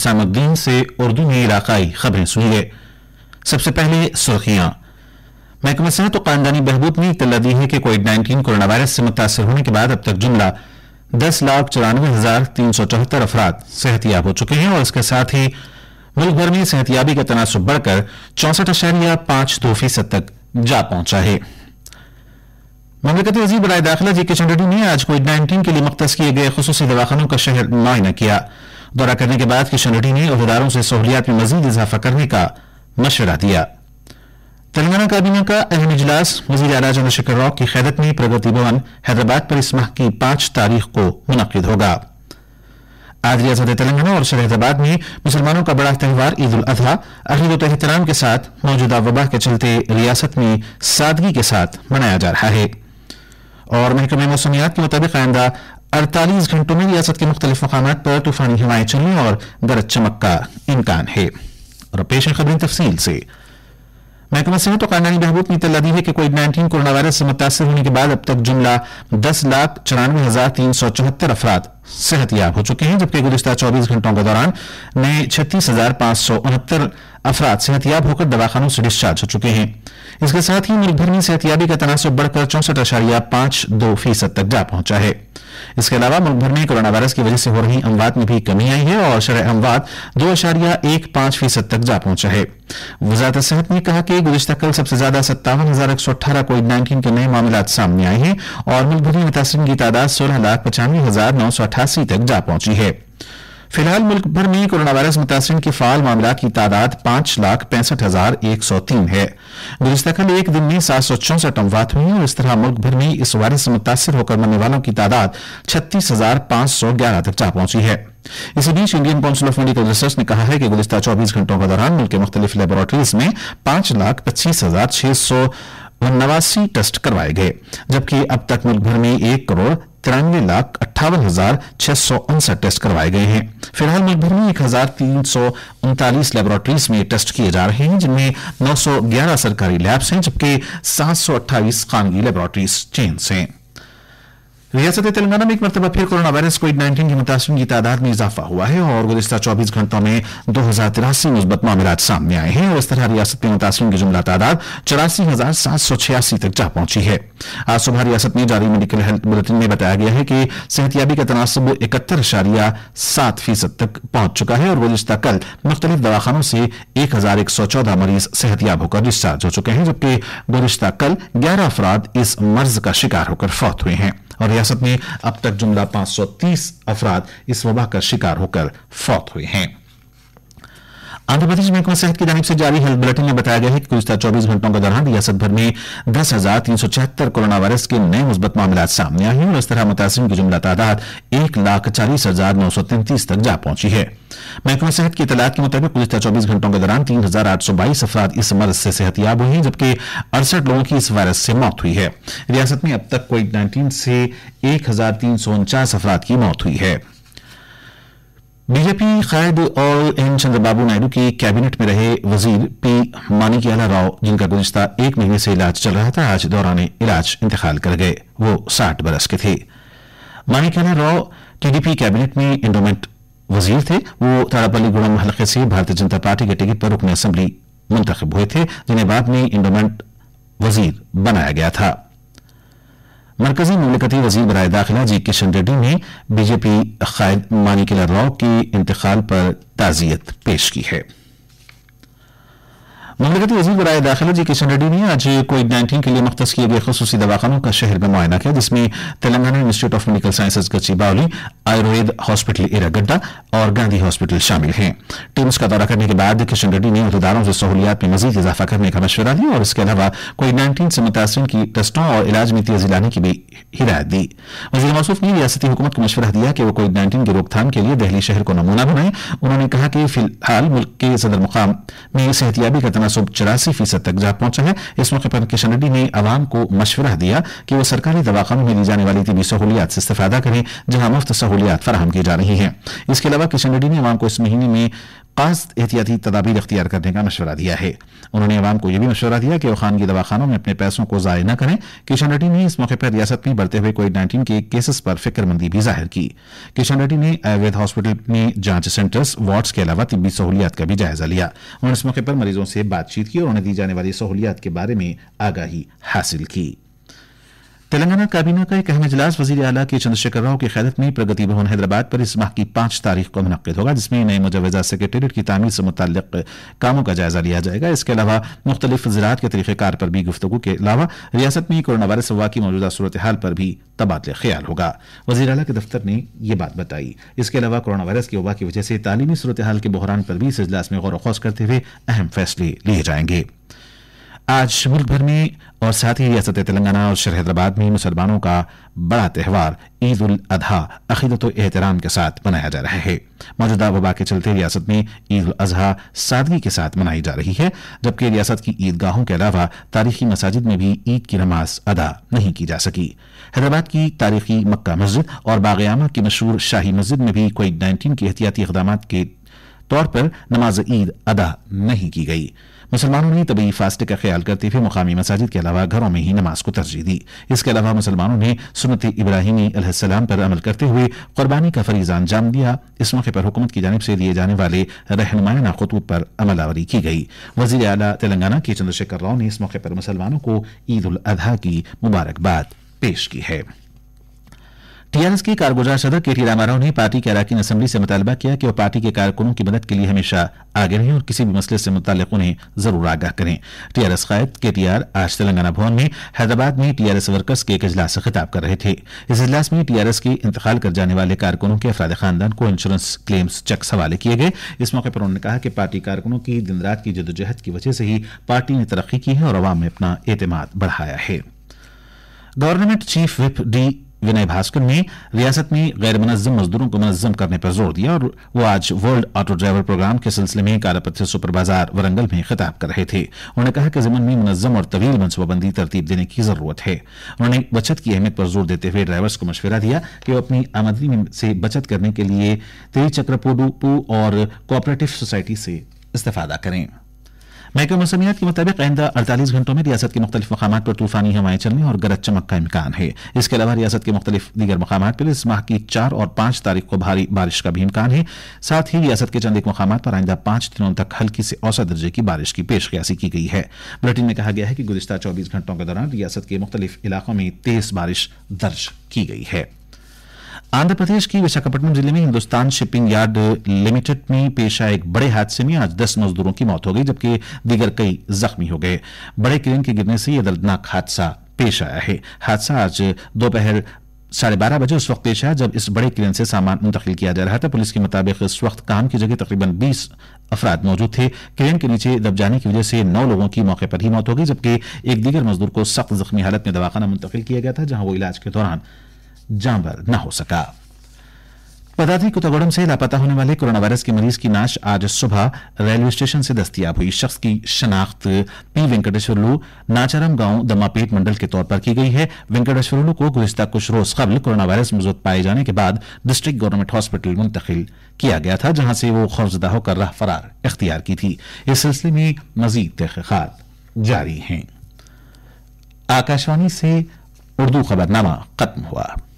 हुसामुद्दीन से उर्दू में इलाकाई खबरें सुनिए। सबसे पहले सुर्खियां। महकमा सेहत और खानदानी बहबूद ने इत्तला दी है कि कोविड-19 कोरोना वायरस से मुतासर होने के बाद अब तक जुमला 10,94,374 अफराद सेहतियाब हो चुके हैं और इसके साथ ही मुल्क भर में सेहतियाबी का तनासुब बढ़कर 64.52% तक जा पहुंचा है। ममलकती वज़ीर बराए दाखिला जी किशन रेड्डी ने आज कोविड-19 के लिए मुख्तस किए गए खुसूसी दवाखानों का शहर मुआयना किया। दौरा करने के बाद किशन रेड्डी ने अहदेदारों से सहूलियात में मजीद इजाफा करने का मशवरा दिया। तेलंगाना काबीना का अहम इजलास वज़ीर आला चंद्रशेखर राव की क़यादत में प्रगति भवन हैदराबाद पर इस माह की 5 तारीख को मुनक़िद होगा। आज रियासत तेलंगाना और शहर हैदराबाद में मुसलमानों का बड़ा त्यौहार ईद उल अजहा अक़ीदत व एहतराम के साथ मौजूदा वबा के चलते रियासत में सादगी के साथ मनाया जा रहा है। और महकमे मौसमियात के मुताबिक आइंदा 48 घंटों में रियासत के मुख्तलिफ मकामात पर तूफानी हवाएं चलने और गरज चमक का इम्कान है। और पेश है खबरें तफसील से। महकमा सेहत और खानदानी बहबूद ने इत्तला दी है कि कोविड-19 कोरोना वायरस से मुतासर होने के बाद अब तक जुमला 10,94,374 अफराद सेहतियाब हो चुके हैं, जबकि गुज़िश्ता 24 घंटों के दौरान नए 36,569 अफराद सेहतियाब होकर दवाखानों से डिस्चार्ज हो चुके हैं। इसके साथ ही मुल्क भर में सेहतियाबी का तनासुब बढ़कर 64.52% तक जा पहुंचा है। इसके अलावा मुल्क भर में कोरोना वायरस की वजह से हो रही अमवात में भी कमी आई है और शरह अमवात 2.15% तक जा पहुंचा है। वज़ारत सेहत ने कहा कि गुज़िश्ता कल सबसे ज्यादा 57,118 कोविड-19 के नए मामलात सामने आए हैं और मुल्क भर में मुतासिरीन की तादाद 16,95,988 तक जा पहुंची है। फिलहाल मुल्क भर में कोरोना वायरस मुतासिरीन के फाल मामला की तादाद 5,65,103 है। गुज़िश्ता कल एक दिन में 764 अमवात हुई और इस तरह मुल्क भर में इस वायरस से मुतासिर होकर मरने वालों की तादाद 36,511 तक जा पहुंची है। इसी बीच Indian Council of Medical Research ने कहा है कि गुज़िश्ता 24 घंटों के दौरान मुल्क के मुख्तलिफ लेबोरेटरीज में 5,25,689 टेस्ट करवाए गए, जबकि अब तक मुल्क भर में 1,93,58,659 टेस्ट करवाए गए हैं। फिलहाल मुल्क भर में 1,339 लेबोरेटरीज में टेस्ट किए जा रहे हैं, जिनमें 911 सरकारी लैब्स हैं, जबकि 728 खानगी लेबोरेटरीज चेन्स हैं। रियासत तेलंगाना में एक मरतबा फिर कोरोना वायरस कोविड-19 के मुतासिरीन की तादाद में इजाफा हुआ है और गुज़िश्ता 24 घंटों में 2083 मुस्बत मामलात सामने आए हैं और इस तरह रियासत में मुतासिरीन की जुमला तादाद 84,786 तक जा पहुंची है। आज सुबह रियासत में जारी मेडिकल हेल्थ बुलेटिन में बताया गया है कि सेहतियाबी का तनासुब 71.7% तक पहुंच चुका है और गुज़िश्ता कल मुख्तलिफ दवाखानों से 1,114 मरीज सेहतियाब होकर डिस्चार्ज हो चुके हैं, जबकि गुज़िश्ता कल 11 अफराद इस मर्ज का शिकार होकर फौत हुए हैं और रियासत में अब तक जुमला 530 अफराद इस वबा का शिकार होकर फौत हुए हैं। आंध्र प्रदेश महकमा सेहत की जानिब से जारी हेल्थ बुलेटिन में बताया गया है कि गुज़िश्ता 24 घंटों के दौरान रियासत भर में 10,374 कोरोना वायरस के नए मुस्बत मामलात सामने आए हैं और इस तरह मुतासिरीन की जुमला तादाद 1,40,933 तक जा पहुंची है। महकमा सेहत की इतलात के मुताबिक गुज़िश्ता 24 घंटों के दौरान 3,822 अफराद इस मर्ज से सेहतियाब हुए हैं, जबकि 68 लोगों की इस वायरस से मौत हुई है। रियासत में अब तक कोविड-19 से 1,349 अफराद की मौत हुई है। बीजेपी कायद और एन चंद्रबाबू नायडू की कैबिनेट में रहे वजीर पी मानिक्याला राव, जिनका गुज़िश्ता 1 महीने से इलाज चल रहा था, आज दौरान इलाज इंतकाल कर गए। वो 60 बरस के थे। मानिक्याला राव टीडीपी कैबिनेट में एंडोमेंट वजीर थे। वो ताड़ापल्लीगुड़म हलके से भारतीय जनता पार्टी के टिकट पर रुकन असेंबली मुंतखब हुए थे, जिन्हें बाद में एंडोमेंट वजीर बनाया गया था। मरकजी ममलकती वज़ीर बराए दाखिला जी किशन रेड्डी ने बीजेपी कायद मानिक्याला राव के इंतकाल पर ताज़ियत पेश की है। ममलकती वज़ीर बराए दाखिला जी किशन रेड्डी ने आज कोविड-19 के लिए मुख्तस किए गए खुसूसी दवाखानों का शहर में मुआयना किया, जिसमें Telangana Institute of Medical Sciences Gachibowli, Ayurveda hospital Erragadda और गांधी हॉस्पिटल शामिल हैं। टीम्स का दौरा करने के बाद किशन रेड्डी ने अहदेदारों से सहूलियात में मजीद इजाफा करने का मशवरा दिया और इसके अलावा कोविड-19 से मुतासिरीन की टेस्टों और इलाज में तेजी लाने की भी हिदायत दी। वज़ीर मौसूफ ने रियासती हुकूमत को मशवरा दिया कि वो कोविड-19 की रोकथाम के लिए दहली शहर को नमूना बनाए। उन्होंने कहा कि फिलहाल मुल्क के सदर मुकाम में सेहतियाबी का तनासुब 84% तक जा पहुंचा है। इस मौके पर किशन रेड्डी ने आवाम को मशवरा दिया कि वो सरकारी दवाखानों में दी जाने वाली तिबी सहूलियात से इस्तेफादा करें, जहां मुफ्त सहूलियात फराहम की जा रही हैं। इसके अलावा किशन रेड्डी ने आवाम को इस महीने में खास एहतियाती तदाबीर इख्तियार करने का मशवरा दिया है। उन्होंने अवाम को यह भी मशवरा दिया कि वो खानगी दवाखानों में अपने पैसों को ज़ाय न करें। किशन रेड्डी ने इस मौके पर रियासत में बढ़ते हुए कोविड-19 के केसेस पर फिक्रमंदी भी जाहिर की। किशन रेड्डी ने आयुर्वेद हॉस्पिटल में जांच सेंटर्स, वार्ड्स के अलावा तिब्बी सहूलियात का भी जायजा लिया। उन्होंने इस मौके पर मरीजों से बातचीत की और उन्हें दी जाने वाली सहूलियात के बारे में आगाही हासिल की। तेलंगाना काबीना का एक अहम इजलास वजीर आला के चंद्रशेखर राव की क़यादत में प्रगति भवन हैदराबाद पर इस माह की 5 तारीख को मुनक्किद होगा, जिसमें नए मुजव्वज़ा सेक्रेटेरिएट की तामीर से मुतल्लिक कामों का जायजा लिया जाएगा। इसके अलावा मुख्तलिफ ज़राअत के तरीक़ेकार पर भी गुफ्तगू के अलावा रियासत में कोरोना वायरस वबा की मौजूदा सूरत हाल पर भी तबादले ख्याल होगा। वज़ीर आला के दफ्तर ने यह बात बताई। इसके अलावा कोरोना वायरस की वबा की वजह से तालीमी सूरत हाल के बहरान पर भी इस इजलास में गौर व खौज करते हुए अहम फैसले लिए जाएंगे। आज मुल्क भर में और साथ ही रियासत तेलंगाना और शहर हैदराबाद में मुसलमानों का बड़ा त्यौहार ईद उल अजहा अकीदत और एहतराम के साथ मनाया जा रहा है। मौजूदा वबा के चलते रियासत में ईद उल अजहा सादगी के साथ मनाई जा रही है, जबकि रियासत की ईदगाहों के अलावा तारीखी मसाजिद में भी ईद की नमाज अदा नहीं की जा सकी। हैदराबाद की तारीखी मक्का मस्जिद और बाग-ए-आमा की मशहूर शाही मस्जिद में भी कोविड-19 के एहतियाती इक़दाम के तौर पर नमाज ईद अदा नहीं की गई। मुसलमानों ने तबी फासले का ख्याल करते हुए मुकामी मसाजिद के अलावा घरों में ही नमाज को तरजीह दी। इसके अलावा मुसलमानों ने सुन्नत इब्राहिमी अलैहिस्सलाम पर अमल करते हुए कुर्बानी का फरीज़ा अंजाम दिया। इस मौके पर हुकूमत की जानिब से दिए जाने वाले रहनुमायाना खुतूब पर अमलावरी की गई। वज़ीर आला तेलंगाना के चंद्रशेखर राव ने इस मौके पर मुसलमानों को ईद उल अजहा की मुबारकबाद पेश की है। टीआरएस की कारगुजार सदर के रामाराव ने पार्टी के अरकान असम्बली से मुतालबा किया कि वह पार्टी के कारकुनों की मदद के लिए हमेशा आगे रहें और किसी भी मसले से मुताल्लिक उन्हें जरूर आगाह करें। टीआरएस कायद केटीआर आज तेलंगाना भवन में हैदराबाद में टीआरएस वर्कर्स के एक इजलास से खिताब कर रहे थे। इस इजलास में टीआरएस के इंतकाल कर जाने वाले कारकुनों के अफराद खानदान को इंश्योरेंस क्लेम्स चेक हवाले किए गए। इस मौके पर उन्होंने कहा कि पार्टी कारकुनों की दिन रात की जद्दोजहद की वजह से ही पार्टी ने तरक्की की है और अवाम में अपना एतमाद बढ़ाया है। Government chief whip D Vinay Bhaskar ने रियासत में गैर मुनज़्ज़म मजदूरों को मुनज़्ज़म करने पर जोर दिया और वो आज वर्ल्ड ऑटो ड्राइवर प्रोग्राम के सिलसिले में कारापत्थर सुपर बाजार वरंगल में खिताब कर रहे थे। उन्होंने कहा कि ज़मीन में मुनज़्ज़म और तवील मनसूबाबंदी तरतीब देने की जरूरत है। उन्होंने बचत की अहमियत पर जोर देते हुए ड्राइवर्स को मशवरा दिया कि वो अपनी आमदनी से बचत करने के लिए त्रिचक्रपोडू और कोऑपरेटिव सोसाइटी से इस्तेफादा करें। महकमा मौसमियात के मुताबिक आइंदा 48 घंटों में रियासत के मुख्तलिफ मकामात पर तूफानी हवाएं चलने और गरज चमक का इम्कान है। इसके अलावा रियासत के मुख्तलिफ दीगर मकामात पर इस माह की 4 और 5 तारीख को भारी बारिश का भी इम्कान है। साथ ही रियासत के चंद एक मकामात पर आइंदा 5 दिनों तक हल्की से औसत दर्जे की बारिश की पेशकयासी की गई है। बुलेटिन में कहा गया है कि गुज़िश्ता 24 घंटों के दौरान रियासत के मुख्तलिफ इलाकों में तेज बारिश दर्ज की गई है। आंध्र प्रदेश की विशाखापट्टनम जिले में हिंदुस्तान शिपिंग यार्ड लिमिटेड में पेश आए एक बड़े हादसे में आज 10 मजदूरों की मौत हो गई, जबकि दीगर कई जख्मी हो गए। बड़े क्रेन के गिरने से यह दर्दनाक हादसा पेश आया है। हादसा आज दोपहर 12:30 बजे उस वक्त पेश आया जब इस बड़े क्रेन से सामान मुंतकिल किया जा रहा था। पुलिस के मुताबिक इस वक्त काम की जगह तकरीबन 20 अफराद मौजूद थे। क्रेन के नीचे दब जाने की वजह से 9 लोगों की मौके पर ही मौत हो गई, जबकि एक दीगर मजदूर को सख्त जख्मी हालत में दवाखाना मुंतकिल किया गया था, जहां वो इलाज के दौरान जांबर न हो सका। पदाती कुतगुड़म से लापता होने वाले कोरोना वायरस के मरीज की नाश आज सुबह रेलवे स्टेशन से दस्तयाब हुई। शख्स की शनाख्त पी वेंकटेश्वरलू नाचारम गांव दमापेट मंडल के तौर पर की गई है। वेंकटेश्वरलू को गुज़िश्ता कुछ रोज कबल कोरोना वायरस मौजूद पाए जाने के बाद डिस्ट्रिक्ट गवर्नमेंट हॉस्पिटल मुंतकिल किया गया था, जहां से वो खौफजदा होकर राह फरार इख्तियार की थी। इस सिलसिले में मजीद तहकीकात जारी हैं। आकाशवाणी से उर्दू खबरनामा खत्म हुआ।